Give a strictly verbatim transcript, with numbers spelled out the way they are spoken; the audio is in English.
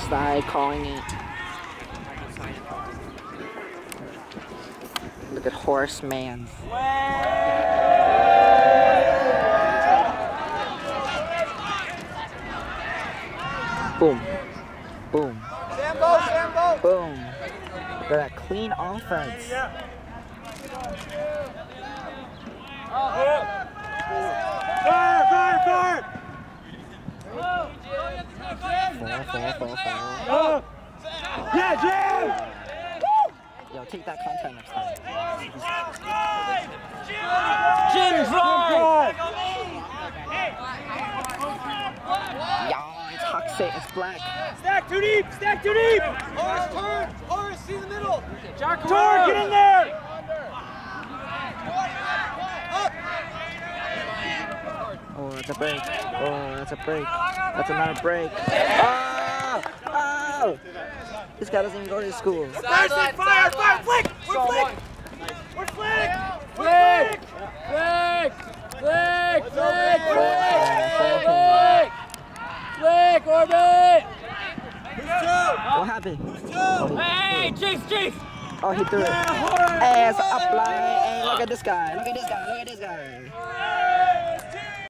Offside, calling it. Look at Horseman. Boom. Boom. Sambo, Sambo. Boom. Look at that clean offense. Fire, fire, fire. Four, four, four, four. Oh. Yeah, Jim! Yo, take that content next time. Jim, drive! Yeah, it's Huxley, it's black. Stack too deep, stack too deep! Horace, turn! Horace, see the middle! Turn, get in there! Oh, that's a break. Oh, that's a break. That's another break. Oh! Oh! This guy doesn't even go to school. Fire, fire, fire, flick! We're flick! We're flick! Flick! Flick! Flick! Flick! Flick! Flick, orbit! What happened? Oh, Hey, Chase, Chase! oh, he threw it. Ass up line. Hey, look at this guy. Look at this guy. Look at this guy.